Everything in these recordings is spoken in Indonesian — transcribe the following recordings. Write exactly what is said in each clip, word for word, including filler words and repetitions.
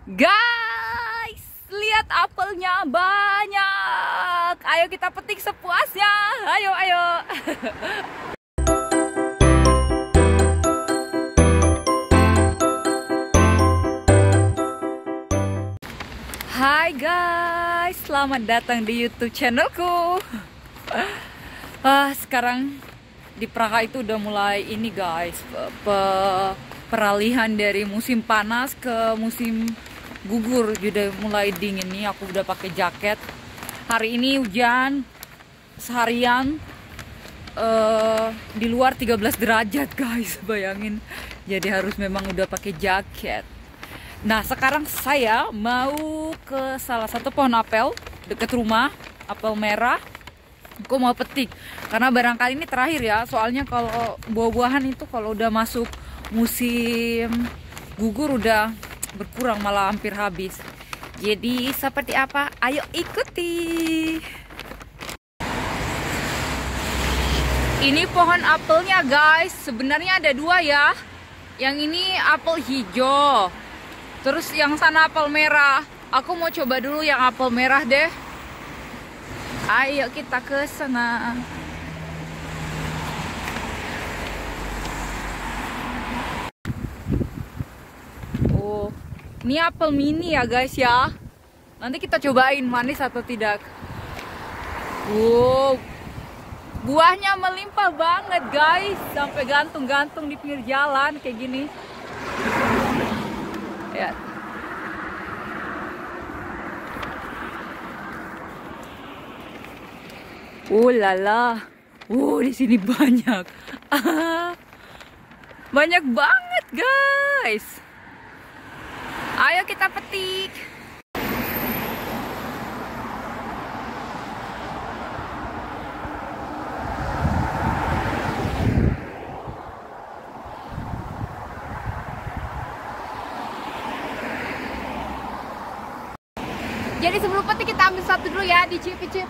Guys, lihat apelnya banyak. Ayo kita petik sepuasnya. Ayo, ayo. Hai guys, selamat datang di YouTube channelku. Ah, sekarang di Praha itu udah mulai ini guys, pe peralihan dari musim panas ke musim gugur, udah mulai dingin nih. Aku udah pakai jaket. Hari ini hujan seharian, uh, di luar tiga belas derajat guys, bayangin. Jadi harus memang udah pakai jaket. Nah, sekarang saya mau ke salah satu pohon apel deket rumah, apel merah. Aku mau petik karena barangkali ini terakhir ya. Soalnya kalau buah-buahan itu kalau udah masuk musim gugur udah berkurang, malah hampir habis. Jadi seperti apa? Ayo ikuti. Ini pohon apelnya guys. Sebenarnya ada dua ya. Yang ini apel hijau, terus yang sana apel merah. Aku mau coba dulu yang apel merah deh. Ayo kita ke sana. Oh, ini apel mini ya guys ya. Nanti kita cobain manis atau tidak. Wow, buahnya melimpah banget guys, sampai gantung-gantung di pinggir jalan kayak gini. Ya. Oh lala, oh di sini banyak, banyak banget guys. Ayo kita petik. Jadi sebelum petik kita ambil satu dulu ya, dicip-cip.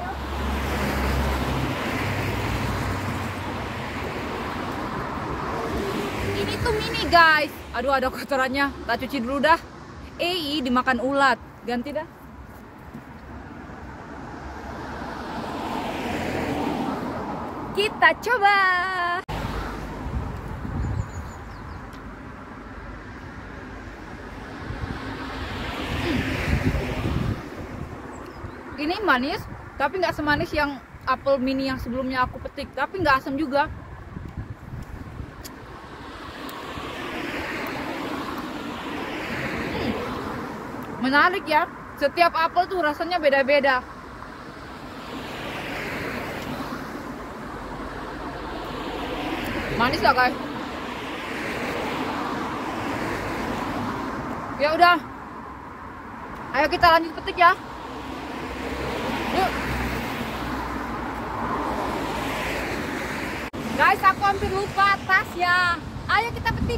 Ini tuh mini guys. Aduh, ada kotorannya. Tak cuci dulu dah. Eh, dimakan ulat. Ganti dah. Kita coba. Ini manis, tapi nggak semanis yang apel mini yang sebelumnya aku petik. Tapi nggak asam juga. Menarik ya, setiap apel tuh rasanya beda-beda. Manis gak guys? Ya udah, ayo kita lanjut petik ya. Yuk. Guys, aku hampir lupa tasnya. Ayo kita petik.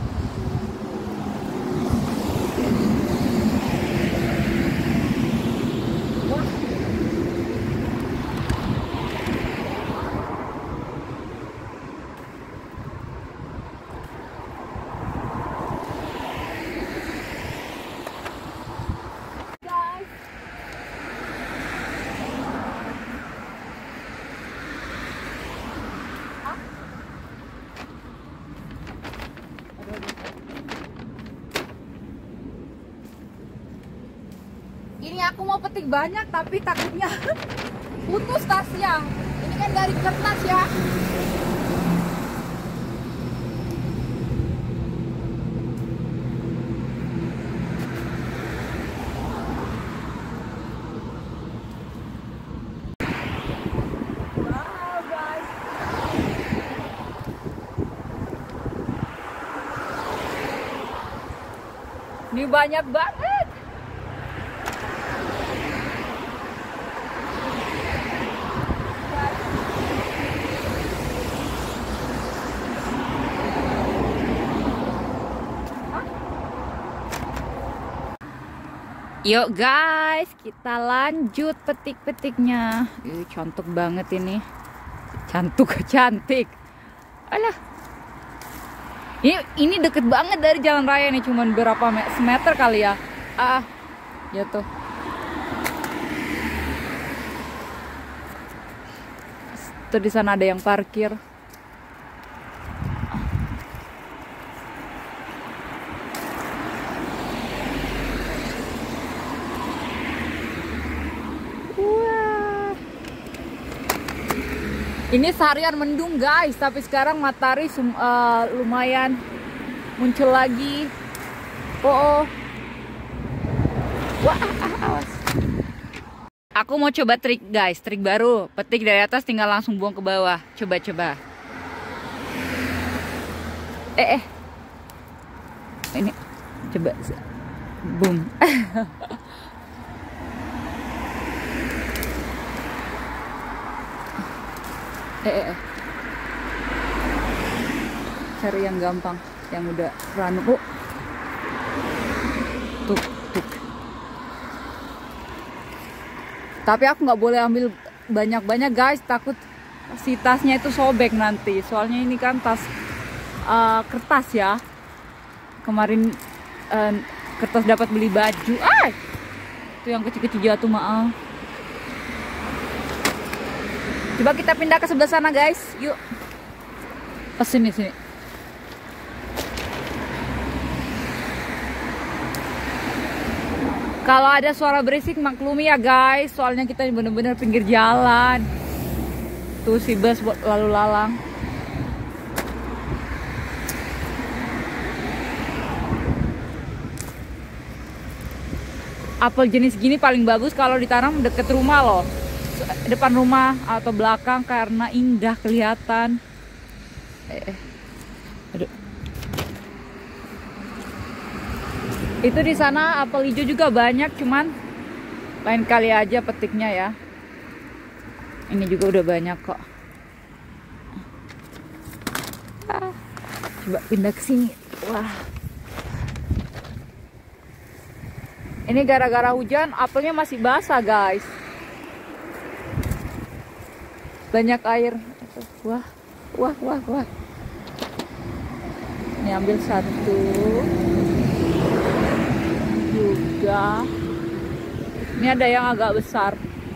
Ini aku mau petik banyak tapi takutnya putus tasnya. Ini kan dari kertas ya. Wow guys. Ini banyak banget. Yuk guys, kita lanjut petik-petiknya. Ih, cantik banget ini. Cantik, cantik. Alah. Ini ini deket banget dari jalan raya nih, cuman berapa meter kali ya. Ah, jatuh. Tuh di sana ada yang parkir. Wah. Ini seharian mendung guys, tapi sekarang matahari uh, lumayan muncul lagi. Oh, oh. Wah, awas. Aku mau coba trik guys, trik baru. Petik dari atas tinggal langsung buang ke bawah. Coba-coba. Eh, eh. Ini coba. Boom. eh, eh, eh. Cari yang gampang, yang udah ranu. Oh. Tuh, tuh. Tapi aku nggak boleh ambil banyak-banyak guys, takut si tasnya itu sobek nanti. Soalnya ini kan tas uh, kertas ya. Kemarin uh, kertas dapat beli baju. Ah, itu yang kecil-kecil jatuh, maaf. Coba kita pindah ke sebelah sana guys, yuk. Ke sini sini. Kalau ada suara berisik maklumi ya guys, soalnya kita bener-bener pinggir jalan. Tuh si bus lalu lalang. Apel jenis gini paling bagus kalau ditanam deket rumah loh, depan rumah atau belakang, karena indah kelihatan. Eh, eh. Aduh. Itu di sana apel hijau juga banyak, cuman lain kali aja petiknya ya. Ini juga udah banyak kok. Ah, coba pindah ke sini. Wah. Ini gara-gara hujan apelnya masih basah, guys. Banyak air. Wah, wah, wah, wah. Ini ambil satu. Juga ini ada yang agak besar.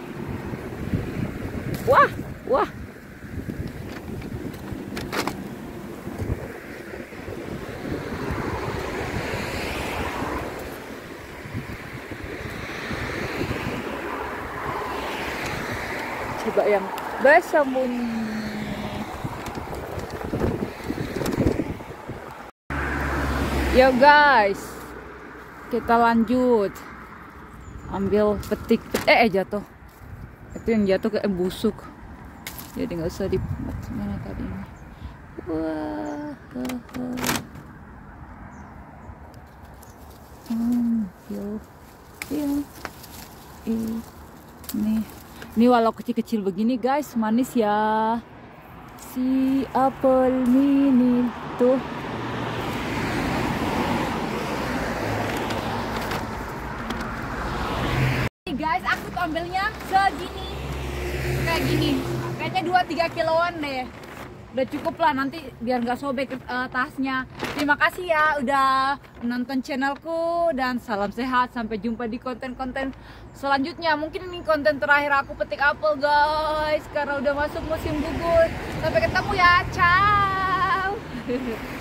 Wah, wah. Coba yang bersembunyi. Yo guys, kita lanjut ambil petik. Eh, eh jatuh. Itu yang jatuh kayak busuk, jadi nggak usah di mana tadi ini. Wah, ambil ya ini ini walau kecil-kecil begini guys, manis ya si apel mini tuh. Guys, aku tuh ambilnya segini, kayak gini, kayaknya dua tiga kiloan deh, udah cukup lah, nanti biar nggak sobek uh, tasnya. Terima kasih ya udah menonton channelku, dan salam sehat, sampai jumpa di konten-konten selanjutnya. Mungkin ini konten terakhir aku petik apel guys, karena udah masuk musim gugur. Sampai ketemu ya, ciao.